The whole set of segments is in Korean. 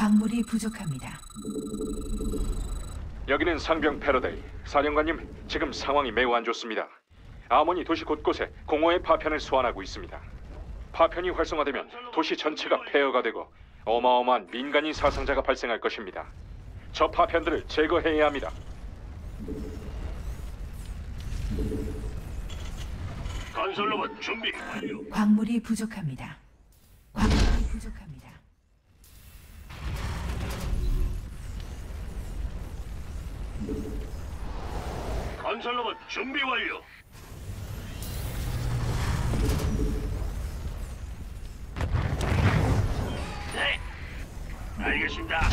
광물이 부족합니다. 여기는 상병 패러데이. 사령관님, 지금 상황이 매우 안 좋습니다. 아몬이 도시 곳곳에 공허의 파편을 소환하고 있습니다. 파편이 활성화되면 도시 전체가 폐허가 되고 어마어마한 민간인 사상자가 발생할 것입니다. 저 파편들을 제거해야 합니다. 건설로봇 준비 완료. 광물이 부족합니다. 광물이 부족합니다. 건설로봇 준비 완료. 네, 알겠습니다.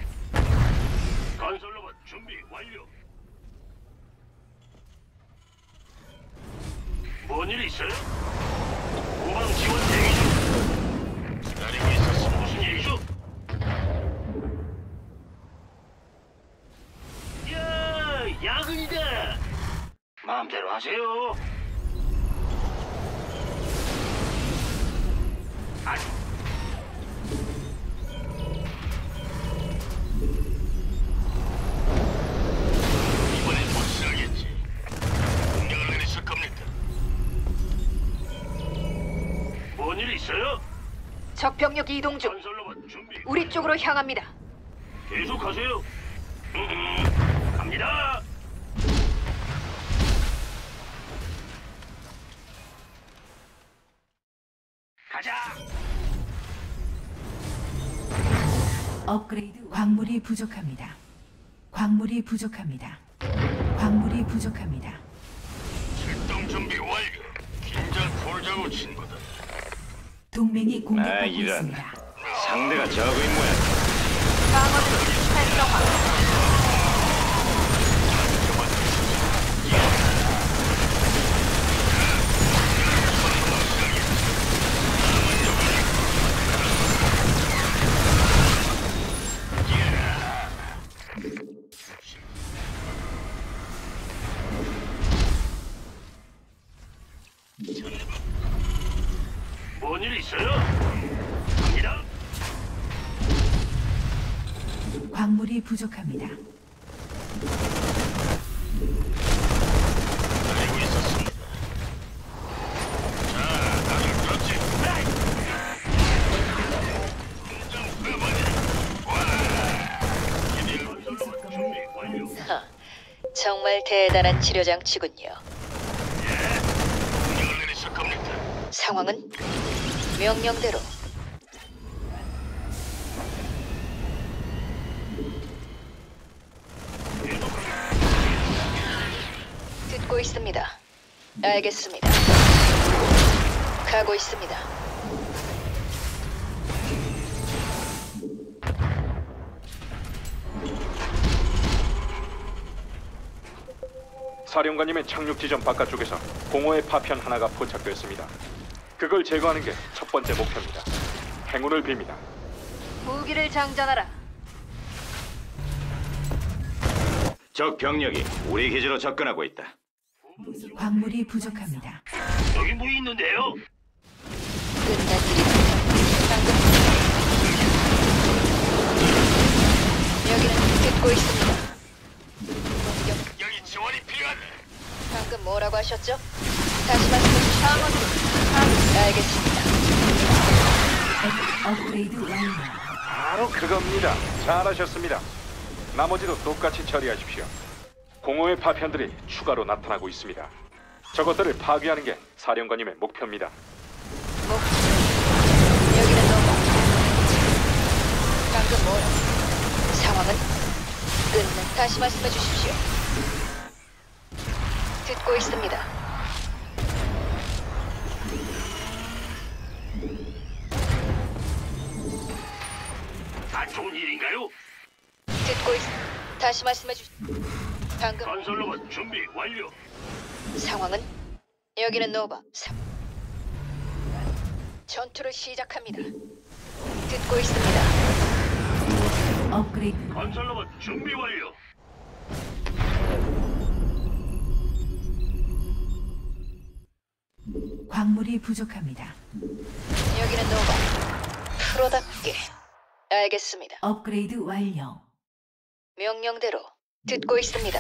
건설로봇 준비 완료. 뭔 일 있어요? 후방 지원 대기 중. 기다리고 있었어. 무슨 일이죠? 야, 야근이다. 마음대로 하세요. 아니. 이번엔 못 살겠지. 공격을 내리실 겁니까? 뭔 일 있어요? 적 병력 이동 중. 건설로봇 준비. 우리 쪽으로 향합니다. 계속하세요. 갑니다. 가자. 업그레이드 광물이 부족합니다. 광물이 부족합니다. 광물이 부족합니다. 출동 준비 완료. 긴장 풀자고 친구들. 동맹이 공격받고 이런. 있습니다. 상대가 적인 모양. 방어드 활성화. 뭔 일 있어요? 갑니다. 광물이 부족합니다. 달리고 있었습니다. 자, 다들 들었지? 공장 회반이 와! 기밀 건설로봇 준비 완료. 정말 대단한 치료 장치군요. 공격을 내리실 겁니까? 상황은 명령대로. 듣고 있습니다. 알겠습니다. 가고 있습니다. 사령관님의 착륙 지점 바깥쪽에서 공허의 파편 하나가 포착됐습니다. 그걸 제거하는 게 첫 번째 목표입니다. 행운을 빕니다. 무기를 장전하라. 적 병력이 우리 기지로 접근하고 있다. 광물이 부족합니다. 여기 뭐 있는데요? 끝난 일이다. 방금 여기는 듣고 있습니다. 공격. 여기 지원이 필요하네. 방금 뭐라고 하셨죠? 다시 말씀해 주시죠. 알겠습니다. 업그레이드 완료. 바로 그겁니다. 잘하셨습니다. 나머지도 똑같이 처리하십시오. 공허의 파편들이 추가로 나타나고 있습니다. 저것들을 파괴하는 게 사령관님의 목표입니다. 여기는 노바. 방금 뭐라? 상황은 끝난. 다시 말씀해 주십시오. 듣고 있습니다. 다 좋은 일인가요? 듣고 있. 다시 말씀해 주. 방금 건설로봇 준비 완료. 상황은 여기는 노바. 전투를 시작합니다. 듣고 있습니다. 업그레이드 건설로봇 준비 완료. 광물이 부족합니다. 여기는 노바. 프로답게 알겠습니다. 업그레이드 완료. 명령대로 듣고 있습니다.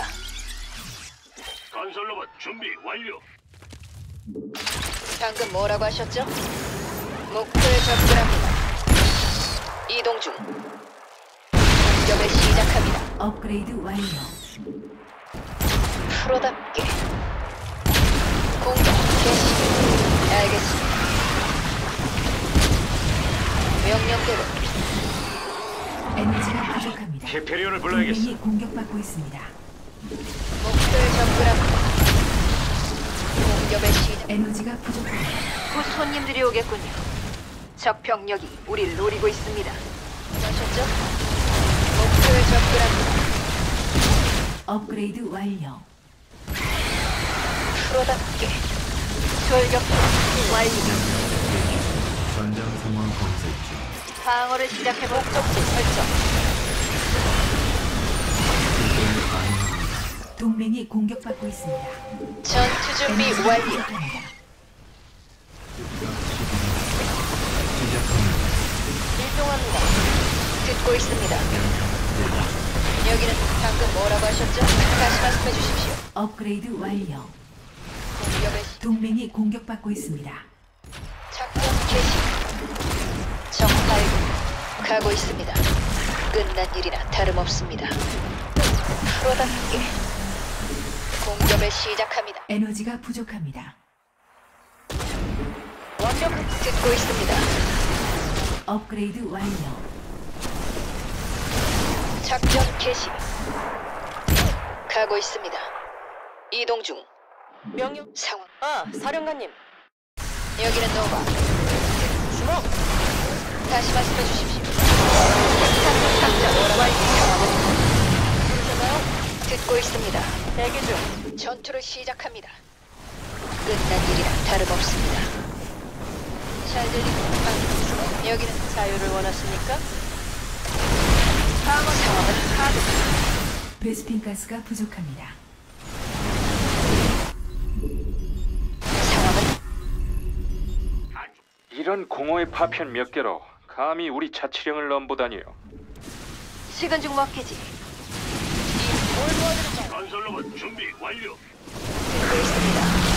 건설로봇 준비 완료. 방금 뭐라고 하셨죠? 목표에 접근합니다. 이동 중. 공격을 시작합니다. 업그레이드 완료. 프로답게 공격 개시. 알겠습니다. 명령대로 에너지가 부족합니다. 히페리온을 불러야겠어. 동맹이 공격받고 있습니다. 목표에 접근합니다. 공격을 시작. 에너지가 부족합니다. 곧 손님들이 오겠군요. 적 병력이 우리를 노리고 있습니다. 아셨죠? 목표에 접근합니다. 업그레이드 완료. 프로답게 돌격 완료. 전장 상황 검색 중. 방어를 시작해 목적지 설정. 동맹이 공격받고 있습니다. 전투 준비 에너지가 완료. 부족합니다. 이동합니다. 듣고 있습니다. 여기는 방금 뭐라고 하셨죠? 다시 말씀해 주십시오. 업그레이드 완료. 공격을 동맹이 공격받고 있습니다. 작전 개시. 정팔 가고 있습니다. 끝난 일이나 다름없습니다. 프로답게 공격을 시작합니다. 에너지가 부족합니다. 완벽 듣고 있습니다. 업그레이드 완료. 작전 개시. 가고 있습니다. 이동 중. 명령 상황. 사령관님. 여기는 노바. 주목. 다시 말씀해 주십시오. 작전 완료. 상황은 듣고 있습니다. 대기 중. 전투를 시작합니다. 끝난 일이라 다름없습니다. 잘 들리고 여기는 자유를 원하십니까? 방어 상황은 파괴. 베스핀 가스가 부족합니다. 상황은 이런 공허의 파편 몇 개로 감히 우리 자치령을 넘보다니요. 식은 죽 먹기지. 이뭘 도와드릴까요? 건설로봇 준비 완료. 듣고 있습니다.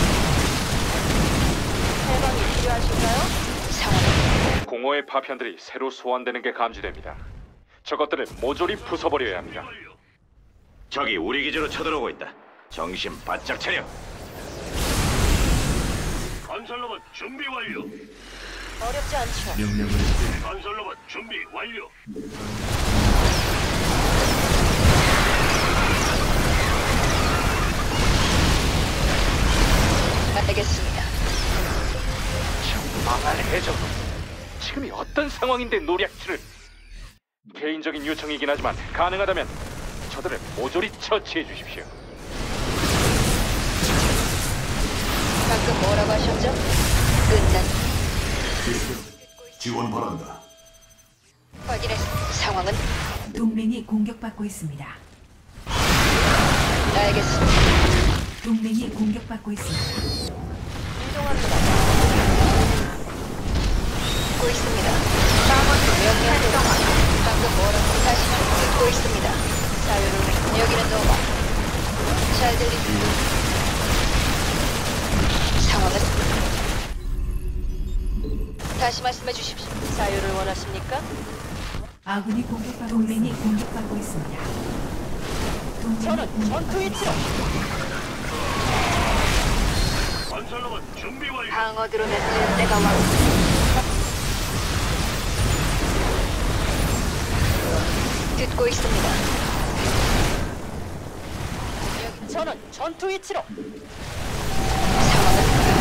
해방이 필요하신가요? 상황은 공허의 파편들이 새로 소환되는 게 감지됩니다. 저것들을 모조리 부숴버려야 합니다. 완료. 적이 우리 기지로 쳐들어오고 있다. 정신 바짝 차려. 건설로봇 준비 완료. 어렵지 않죠. 명령을 내리. 건설로봇 준비 완료. 알겠습니다. 망할 해적은 지금이 어떤 상황인데 노략질을. 개인적인 요청이긴 하지만 가능하다면 저들을 모조리 처치해 주십시오. 방금 뭐라고 하셨죠? 끝난 지원 바란다. 확인했. 상황은 동맹이 공격받고 있습니다. 알겠습니다. 동맹이 공격받고 있습니다. 이동합니다. 듣고 있습니다. 명령 방금 뭐라고 다시 듣고 있습니다. 자유를 여기는 노바. 잘 들립니다. 상황은 다시 말씀해 주십시오. 자유를 원하십니까? 아군이 공격받고 동맹이 공격받고 있습니다. 동맹이 전투 위치로 건설로봇 준비 완료. 방어 드론을 때가 왔습니다. 듣고 있습니다. 저는 전투 위치로. 상황은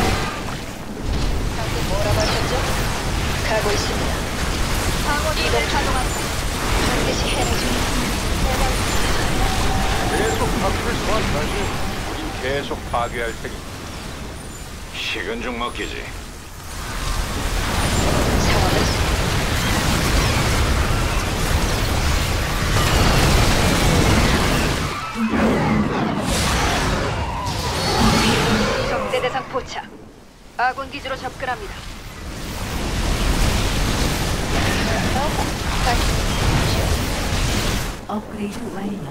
방금 뭐라고 하셨죠? 가고 있습니다. 이동 가능합니다. 반드시 해내죠. 계속 파편을 소환하시. 우린 계속 파괴할 테니. 식은 죽 먹기지. 상황은 적대 대상 포착. 아군 기지로 접근합니다. 다시 업그레이드 완료.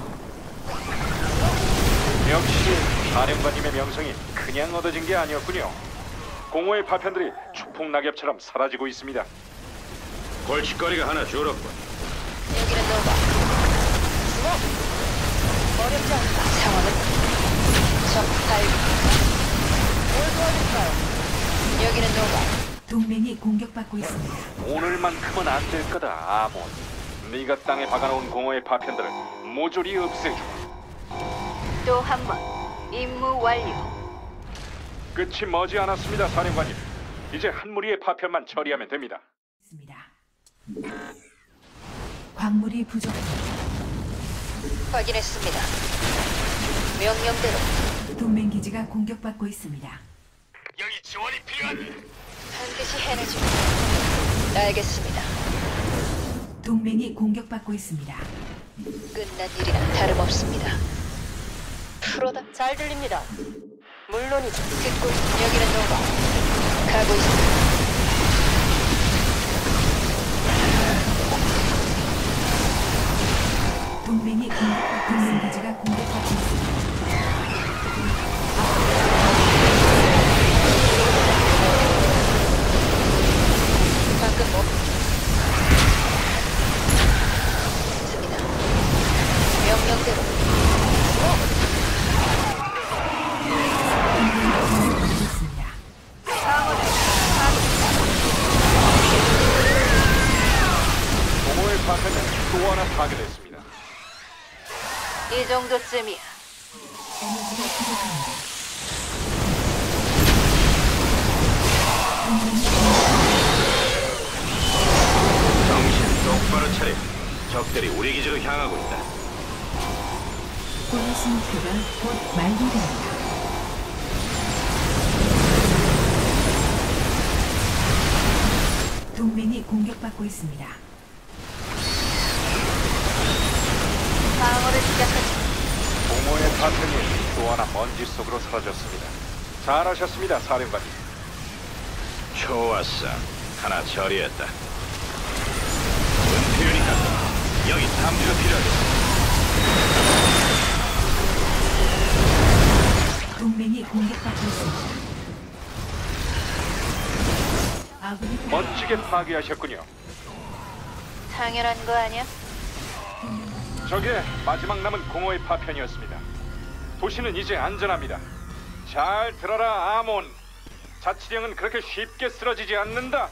역시 사령관님의 명성이 그냥 얻어진 게 아니었군요. 공허의 파편들이 추풍 낙엽처럼 사라지고 있습니다. 골칫거리가 하나 줄었군. 여기는 노바. 어렵지 않다. 상황은 적 발견. 뭘 도와줄까요? 여기는 노바. 동맹이 공격받고 있습니다. 오늘만큼은 안 될 거다, 아몬. 네가 땅에 박아놓은 공허의 파편들을 모조리 없애주마. 또 한 번. 임무 완료. 끝이 머지 않았습니다, 사령관님. 이제 한 무리의 파편만 처리하면 됩니다. 있습니다. 광물이 부족합니다. 확인했습니다. 명령대로 동맹 기지가 공격받고 있습니다. 여기 지원이 필요한데. 반드시 해내죠. 알겠습니다. 동맹이 공격받고 있습니다. 끝난 일이나 다름없습니다. 프로다. 잘 들립니다. 물론이죠. 듣고 여기는 노바. 가고 있습니다. 동맹 기지가 공격받고 있습니다. 방금 뭐? 있습니다. 명령대로. 있습니다. 공허의 파편은 또 하나 파괴됐습니다. 이 정도쯤이야. 에너지가 부족합니다. 정신 똑바로 차려. 적들이 우리 기지로 향하고 있다. 보너스 목표가 곧 만료됩니다. 동맹이 공격받고 있습니다. 방어를 시작하지. 공허의 파편이 또 하나 먼지 속으로 사라졌습니다. 잘하셨습니다, 사령관님. 좋았어. 하나 처리했다. 은폐율이 간다. 여기 탐지가 필요하겠어. 동맹이 공격받고 있습니다. 아군이 멋지게 파괴하셨군요. 당연한 거 아니야? 저게 마지막 남은 공허의 파편이었습니다. 도시는 이제 안전합니다. 잘 들어라, 아몬. 자치령은 그렇게 쉽게 쓰러지지 않는다.